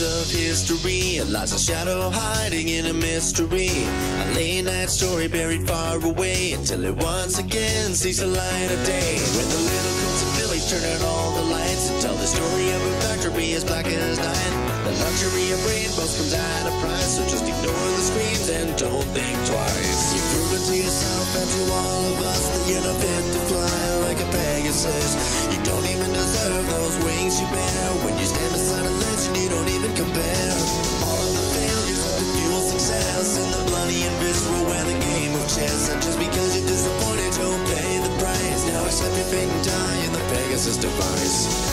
of history, lies a shadow hiding in a mystery. A late night story buried far away until it once again sees the light of day. When the little coats of village turn out all the lights and tell the story of a factory as black as night. The luxury of rainbows comes at a price, so just ignore the screams and don't think twice. You've proven to yourself and to all of us that you're not fit to fly like a Pegasus. You don't even deserve those wings you bear. When you stand beside a legend, you don't even compare. All of the failures of the fuel success and the bloody and visceral wear the game of chess. And just because you're disappointed, you'll pay the price. Now accept your fate and die in the Pegasus device.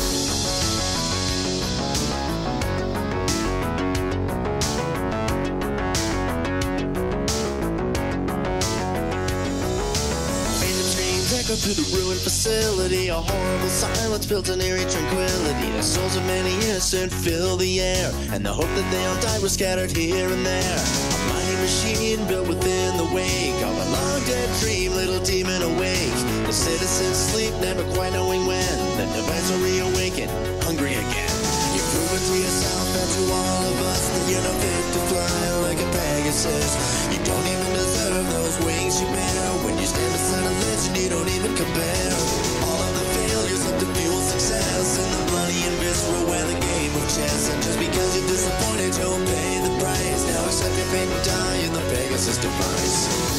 Through the ruined facility, a horrible silence built an eerie tranquility. The souls of many innocent fill the air, and the hope that they all died was scattered here and there. A mighty machine built within the wake of a long dead dream, little demon awake. The citizens sleep, never quite knowing when the device will reawaken, hungry again. You've proven to yourself and to all of us that you're not fit to fly like a Pegasus. You don't even deserve those wings you bear. When you stand beside a legend, you don't even compare. All of the failures of the fuel success and the bloody and visceral wear the game of chess. And just because you're disappointed, you'll pay the price. Now accept your fate and die in the Pegasus device.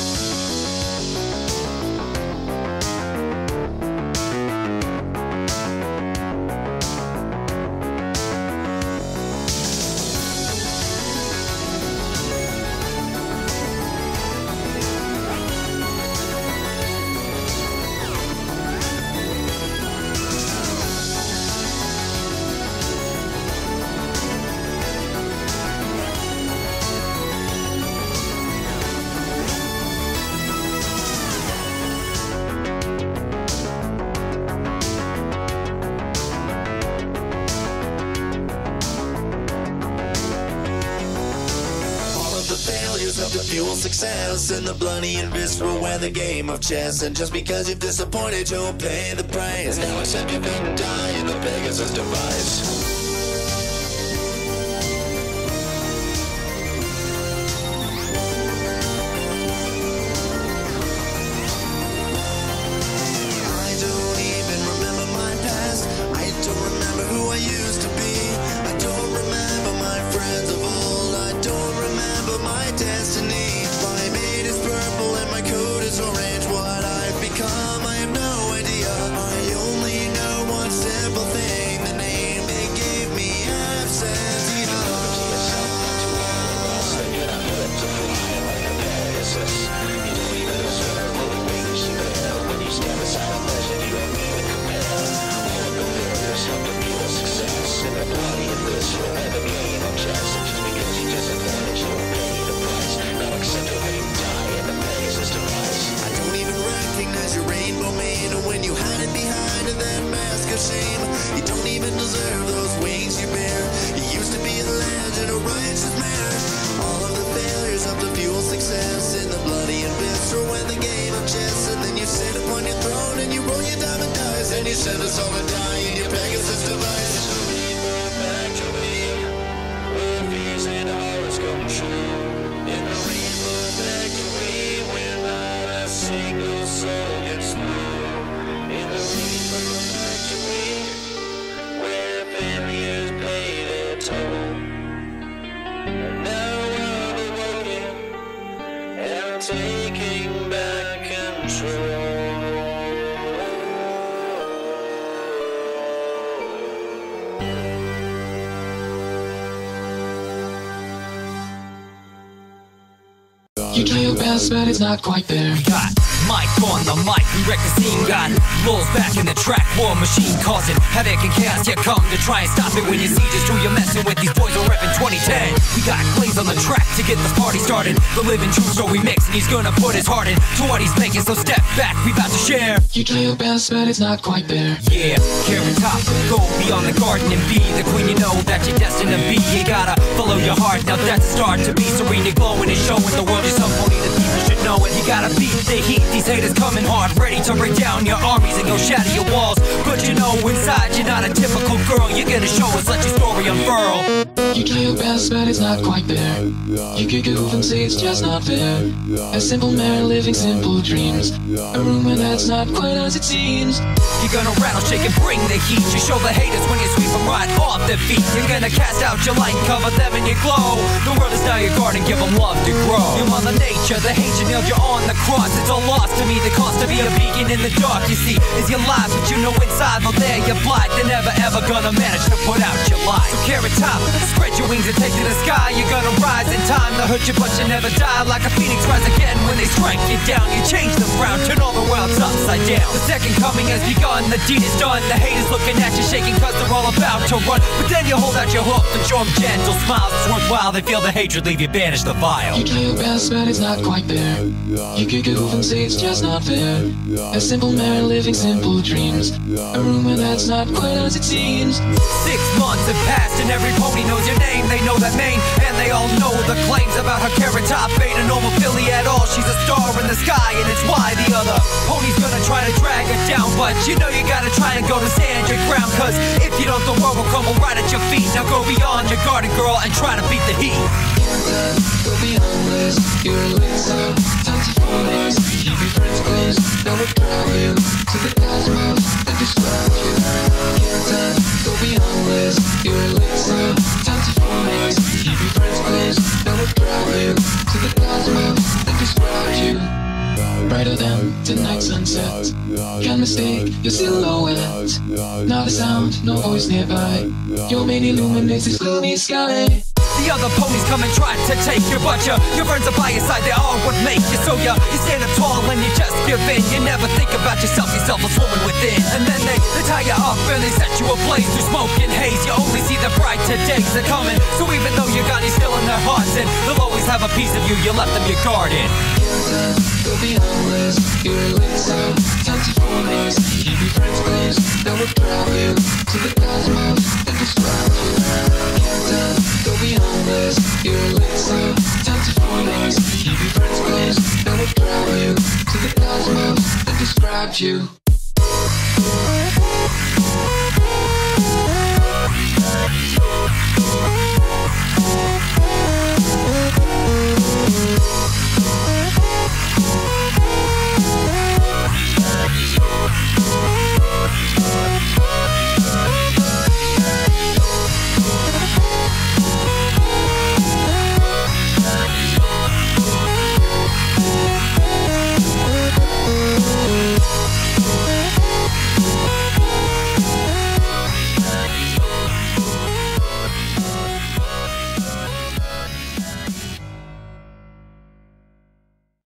Of the fuel success and the bloody and visceral wear the game of chess. And just because you're disappointed, you'll pay the price. Now accept your fate and die in the Pegasus device. You don't even deserve those wings you bear. You used to be a legend, a righteous man. All of the failures of the fuel success in the bloody and visceral when the game of chess. And then you sit upon your throne and you roll your diamond dice, and you send us all to die in your Pegasus device. Back to me, where fears and horrors come true. In the rainbow factory, where not a single soul gets through. In the rainbow factory, where failures pay their toll. And now I'm awoken and taking back control. You try your best, but it's not quite there. Got Mike on the mic, we wreck the scene. Got Lulz back in the track, war machine causing havoc and chaos. You come to try and stop it when you see just who you're messing with. These boys are reppin' 2010. We got Glaze on the track to get this party started. The living true story mix, and he's gonna put his heart in to what he's making. So step back, we about to share. You try your best, but it's not quite there. Yeah, Carrot Top, go beyond the garden and be the queen you know that you're destined to be. You gotta follow your heart, now that's a start to be serene and glowing and showing the world you're some pony the people should know. know it. You gotta beat the heat. These haters coming hard, ready to break down your armies and go shatter your walls. But you know inside you're not a typical girl. You're gonna show us, let your story unfurl. You try your best, but it's not quite there. You kick it off and say it's just not fair. A simple man living simple dreams. A rumor that's not quite as it seems. You're gonna rattle, shake, and bring the heat. You show the haters when you sweep them right off their feet. You're gonna cast out your light, cover them in your glow. The world is now your garden, give them love to grow. Your mother nature, the hate you nailed you on the cross. It's all lost to me, the cost to be a beacon in the dark. You see, is your lies, but you know inside, well there you're blind. They're never ever gonna manage to put out your light. So carrot top, spread your wings and take to the sky. You're gonna rise in time, they'll hurt you but you never die. Like a phoenix rise again when they strike you down. You change them round, turn all the worlds upside down. The second coming has begun, the deed is done. The haters looking at you shaking cause they're all about to run. But then you hold out your hook and show them gentle smiles. It's worthwhile, they feel the hatred, leave you banished the vile. You try your best, but it's not quite there. You kick it off and say it's just not fair. A simple man living simple dreams. A rumor that's not quite as it seems. 6 months have passed and every pony knows your name. They know that name and they all know the claims about her. Carrot top ain't a normal filly at all. She's a star in the sky and it's why the other pony's gonna try to drag her down. But you know you gotta try and go to stand your ground. Cause if you don't, the world will crumble right at your feet. Now go beyond your garden, girl, and try to beat the heat. Go beyond this, you're a laser. Time to follow, keep your friends close. That would drive you to the cosmos and describe you. Go beyond this, you're a laser. Time to follow, keep your friends close. That would drive you to the cosmos and describe you. Brighter than the night sunset. Can't mistake your silhouette. Not a sound, no voice nearby. Your main illuminates this gloomy sky. The other ponies come and try to take you, but your friends are by your side, they are what make you. So you stand up tall and you just give in. You never think about yourself, you're selfless woman within. And then they tie you up and they set you ablaze through smoke and haze. You only see the brighter days are coming. So even though you're gone, you're still in their hearts. And they'll always have a piece of you, you left them your garden. Go beyond this, you're a laser. Time to follow, keep your friends close. That will drive you to the cosmos and describe you. Go beyond this, you're a laser. Time to follow, keep your friends close. That will drive you to the cosmos and describe you.